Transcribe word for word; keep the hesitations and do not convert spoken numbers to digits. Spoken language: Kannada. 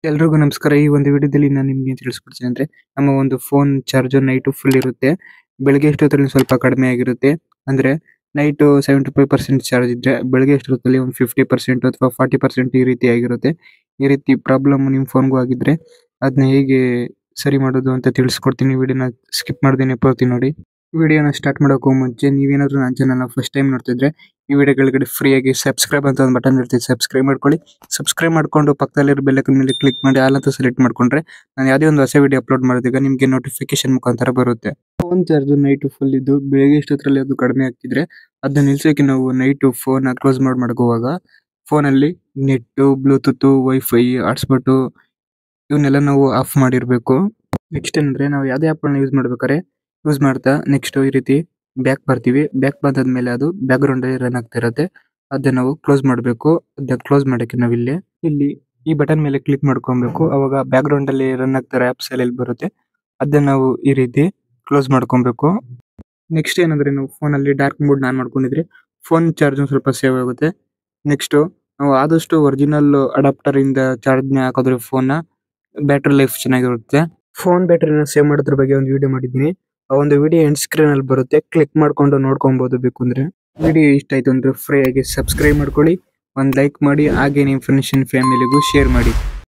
ಎಲ್ರಿಗೂ ನಮಸ್ಕಾರ. ಈ ಒಂದು ವಿಡಿಯೋದಲ್ಲಿ ನಾನು ನಿಮ್ಗೆ ಏನ್ ತಿಳಿಸ್ಕೊಡ್ತೀನಿ ಅಂದ್ರೆ, ನಮ್ಮ ಒಂದು ಫೋನ್ ಚಾರ್ಜರ್ ನೈಟ್ ಫುಲ್ ಇರುತ್ತೆ. ಬೆಳಗ್ಗೆ ಎಷ್ಟೊತ್ತಲ್ಲಿ ಸ್ವಲ್ಪ ಕಡಿಮೆ ಆಗಿರುತ್ತೆ. ಅಂದ್ರೆ night seventy five percent charge ಇದ್ರೆ ಬೆಳಗ್ಗೆ ಎಷ್ಟೊತ್ತಲ್ಲಿ ಒಂದು ಫಿಫ್ಟಿ ಪರ್ಸೆಂಟ್ ಅಥವಾ ಫಾರ್ಟಿ ಪರ್ಸೆಂಟ್ ಈ ರೀತಿ ಆಗಿರುತ್ತೆ. ಈ ರೀತಿ ಪ್ರಾಬ್ಲಮ್ ನಿಮ್ಮ ಫೋನ್ಗೂ ಆಗಿದ್ರೆ ಅದನ್ನ ಹೇಗೆ ಸರಿ ಮಾಡೋದು ಅಂತ ತಿಳಿಸ್ಕೊಡ್ತೀನಿ. ವಿಡಿಯೋನ ಸ್ಕಿಪ್ ಮಾಡ್ದೇನೆ ಪೂರ್ತಿ ನೋಡಿ. ವಿಡಿಯೋನ ಸ್ಟಾರ್ಟ್ ಮಾಡೋಕ್ಕೂ ಮುಂಚೆ ನೀವೇನಾದ್ರೂ ನನ್ನ ಚಾನಲ್ನ ಫಸ್ಟ್ ಟೈಮ್ ನೋಡ್ತಿದ್ರೆ ಈ ವಿಡಿಯೋ ಕೆಳಗಡೆ ಫ್ರೀ ಆಗಿ ಸಬ್ಸ್ಕ್ರೈಬ್ ಅಂತ ಒಂದು ಬಟನ್ ಇರ್ತದೆ, ಸಬ್ಸ್ಕ್ರೈಬ್ ಮಾಡ್ಕೊಳ್ಳಿ. ಸಬ್ಸ್ಕ್ರೈಬ್ ಮಾಡ್ಕೊಂಡು ಪಕ್ಕದಲ್ಲಿರೋ ಬೆಲ್ ಐಕಾನ್ ಮೇಲೆ ಕ್ಲಿಕ್ ಮಾಡಿ ಆಲ್ ಅಂತ ಸೆಲೆಕ್ಟ್ ಮಾಡ್ಕೊಂಡ್ರೆ ನಾನು ಯಾವುದೇ ಒಂದು ಹೊಸ ವಿಡಿಯೋ ಅಪ್ಲೋಡ್ ಮಾಡಿದಾಗ ನಿಮಗೆ ನೋಟಿಫಿಕೇಶನ್ ಮುಖಾಂತರ ಬರುತ್ತೆ. ಫೋನ್ ಚಾರ್ಜ್ ನೈಟ್ ಫುಲ್ ಇದ್ದು ಬೆಳಗ್ಗೆ ಎಷ್ಟೊತ್ತರಲ್ಲಿ ಅದು ಕಡಿಮೆ ಆಗ್ತಿದ್ರೆ ಅದನ್ನ ನಿಲ್ಸೋಕೆ ನಾವು ನೈಟ್ ಫೋನ್ ಕ್ಲೋಸ್ ಮಾಡಿ ಮಾಡ್ಕೋವಾಗ ಫೋನಲ್ಲಿ ನೆಟ್, ಬ್ಲೂಟೂತ್, ವೈಫೈ, ಹಾಟ್ಸ್ಪಾಟ್ ಇವನ್ನೆಲ್ಲ ನಾವು ಆಫ್ ಮಾಡಿರ್ಬೇಕು. ನೆಕ್ಸ್ಟ್ ಏನಂದ್ರೆ ನಾವು ಯಾವುದೇ ಆಪ್ ಯೂಸ್ ಮಾಡ್ಬೇಕಾದ್ರೆ ಯೂಸ್ ಮಾಡ್ತಾ ನೆಕ್ಸ್ಟ್ ಈ ರೀತಿ ಬ್ಯಾಕ್ ಬರ್ತೀವಿ. ಬ್ಯಾಕ್ ಬಂದಾದ್ಮೇಲೆ ಅದು ಬ್ಯಾಕ್ ಗ್ರೌಂಡ್ ಅಲ್ಲಿ ರನ್ ಆಗ್ತಾ ಇರುತ್ತೆ. ಅದನ್ನ ನಾವು ಕ್ಲೋಸ್ ಮಾಡಬೇಕು. ಅದನ್ನ ಕ್ಲೋಸ್ ಮಾಡಕ್ಕೆ ನಾವು ಇಲ್ಲಿ ಇಲ್ಲಿ ಈ ಬಟನ್ ಮೇಲೆ ಕ್ಲಿಕ್ ಮಾಡ್ಕೊಬೇಕು. ಅವಾಗ ಬ್ಯಾಕ್ ಗ್ರೌಂಡ್ ಅಲ್ಲಿ ರನ್ ಆಗ್ತಾರೆ ಆಪ್ಸ್ ಎಲ್ಲ ಬರುತ್ತೆ. ಅದನ್ನ ನಾವು ಈ ರೀತಿ ಕ್ಲೋಸ್ ಮಾಡ್ಕೊಬೇಕು. ನೆಕ್ಸ್ಟ್ ಏನಂದ್ರೆ ನಾವು ಫೋನ್ ಅಲ್ಲಿ ಡಾರ್ಕ್ ಮೋಡ್ ಆನ್ ಮಾಡ್ಕೊಂಡಿದ್ರೆ ಫೋನ್ ಚಾರ್ಜ್ ಸ್ವಲ್ಪ ಸೇವ್ ಆಗುತ್ತೆ. ನೆಕ್ಸ್ಟ್ ನಾವು ಆದಷ್ಟು ಒರಿಜಿನಲ್ ಅಡಾಪ್ಟರ್ ಇಂದ ಚಾರ್ಜ್ ನ ಹಾಕಿದ್ರೆ ಫೋನ್ ನ ಬ್ಯಾಟರಿ ಲೈಫ್ ಚೆನ್ನಾಗಿರುತ್ತೆ. ಫೋನ್ ಬ್ಯಾಟರಿನ ಸೇವ್ ಮಾಡೋದ್ರ ಬಗ್ಗೆ ಒಂದು ವಿಡಿಯೋ ಮಾಡಿದ್ದೀನಿ. ಆ ಒಂದು ವಿಡಿಯೋ ಎಂಡ್ ಸ್ಕ್ರೀನ್ ಅಲ್ಲಿ ಬರುತ್ತೆ, ಕ್ಲಿಕ್ ಮಾಡ್ಕೊಂಡು ನೋಡ್ಕೊಬಹುದು. ಬೇಕು ಅಂದ್ರೆ ವಿಡಿಯೋ ಇಷ್ಟ ಆಯ್ತು ಅಂದ್ರೆ ಫ್ರೀ ಆಗಿ ಸಬ್ಸ್ಕ್ರೈಬ್ ಮಾಡ್ಕೊಳ್ಳಿ, ಒಂದು ಲೈಕ್ ಮಾಡಿ, ಹಾಗೆ ನಿಮ್ಮ ಫ್ರೆಂಡ್ಸ್ ಅಂಡ್ ಫ್ಯಾಮಿಲಿಗೂ ಶೇರ್ ಮಾಡಿ.